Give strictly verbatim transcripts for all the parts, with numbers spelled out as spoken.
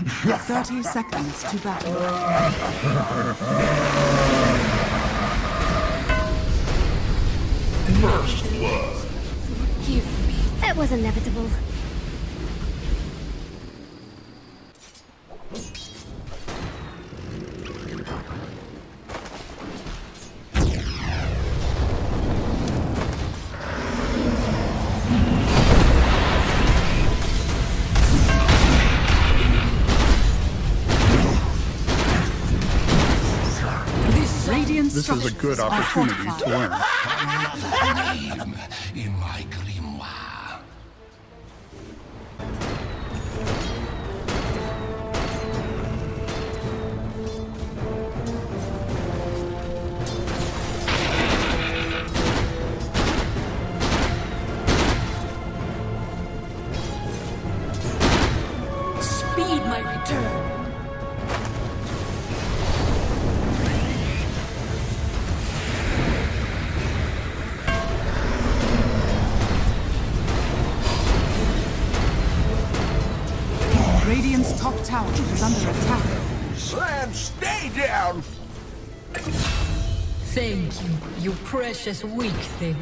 Thirty seconds to battle. First blood. Forgive me. It was inevitable. This is a good opportunity to learn. In my grimoire. Speed my return. Radiant's top tower is under attack. Slam, stay down! Thank you, you precious weak thing.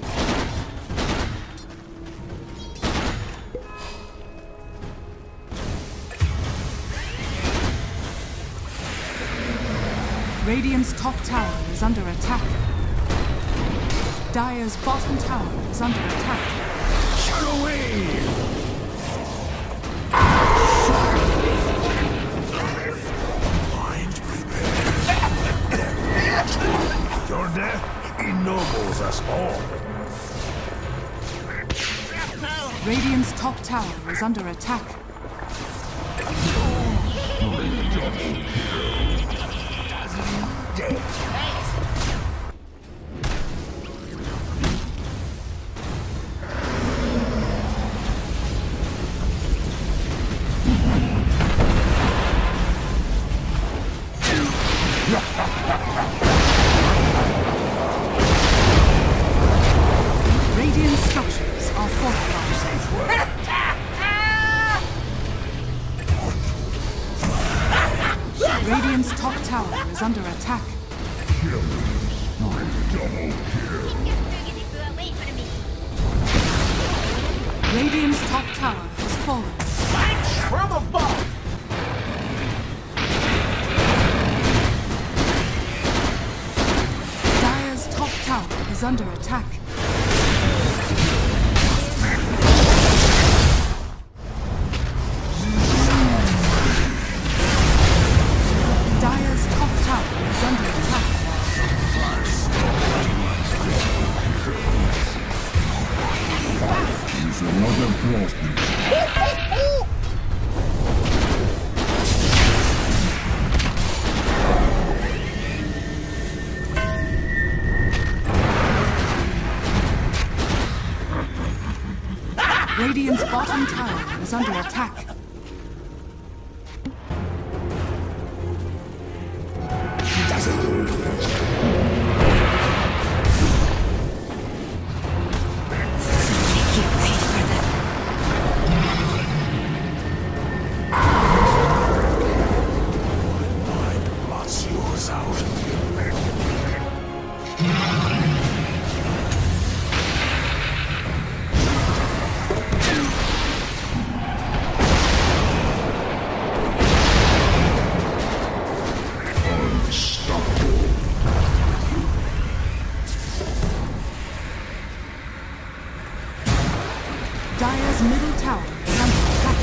Radiant's top tower is under attack. Dire's bottom tower is under attack. Shut away! Your death ennobles us all. Radiant's top tower is under attack. Radiant structures are fortified. Radiant's top tower is under attack. Radiant's top tower has fallen. From above! Dire's top tower is under attack. Dire's top tower is under attack. Use another broken. Radiant's bottom tower is under attack. Dire's middle tower is under attack.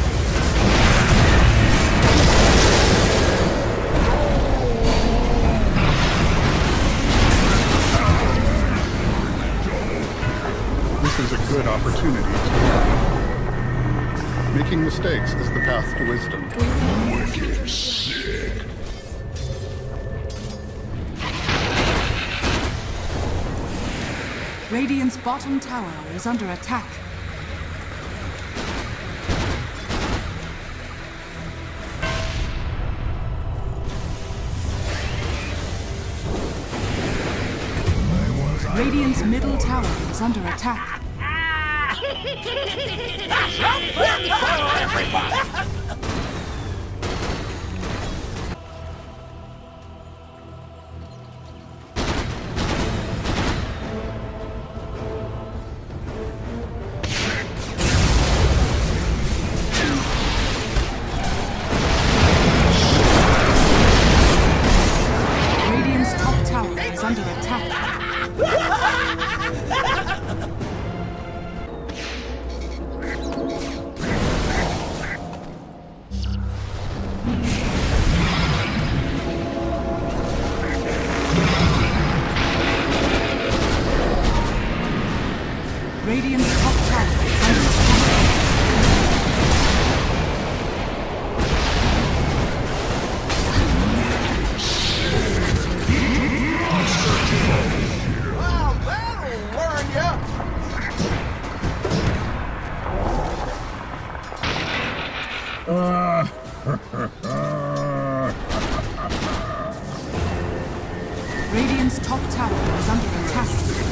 This is a good opportunity to learn. Making mistakes is the path to wisdom. Wicked sick. Radiant's bottom tower is under attack. Radiant's middle tower is under attack. Radiant's top tower is under attack.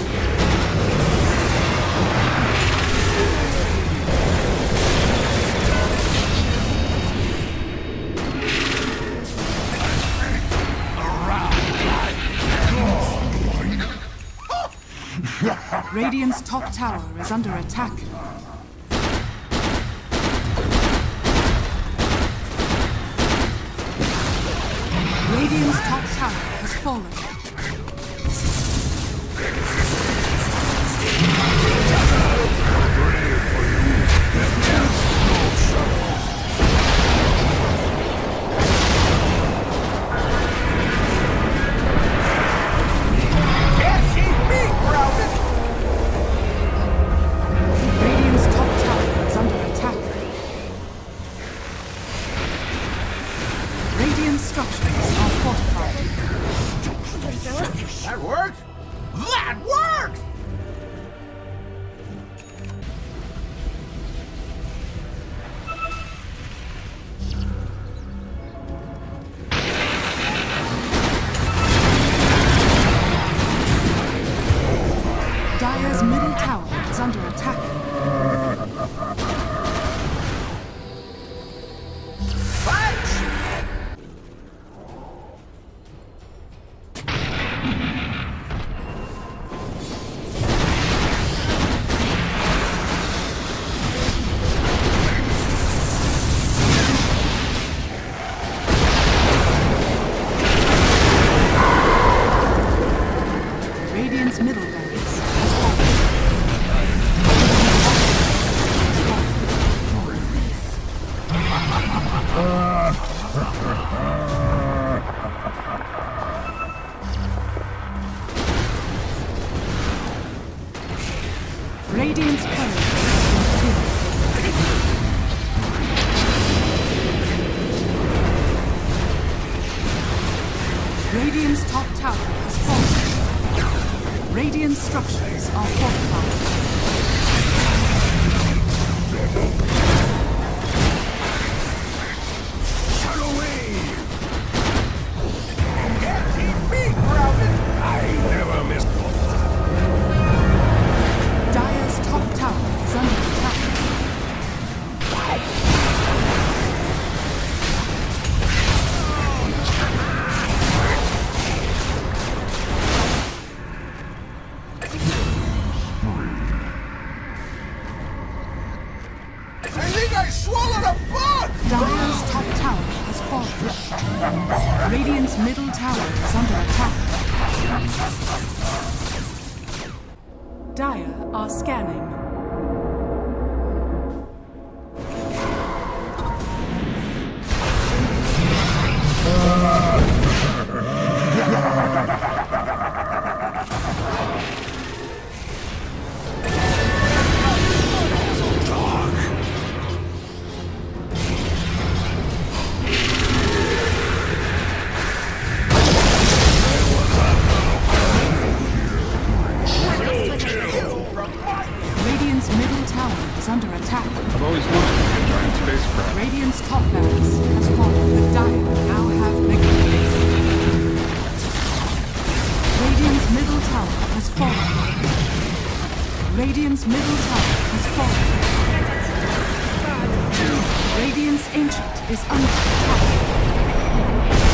Radiant's top tower is under attack. Radiant's top tower has fallen. That worked? That worked! Dire's middle tower is under attack. Middle barracks has fallen. Radiant's courage has been killed. Radiant's top tower has fallen. Radiant structures are fortified. Shut away! Can't keep me grounded! I never miss Dota. Dire's top tower is under attack. I swallowed a bug! Dire's top tower has fallen. Radiant's middle tower is under attack. Dire are scanning. Under attack. I've always wanted to be a giant spacecraft. Radiant's top barracks has fallen. The Dire now have mega base. Radiant's middle tower has fallen. Radiant's middle tower has fallen. Radiant's ancient is under attack.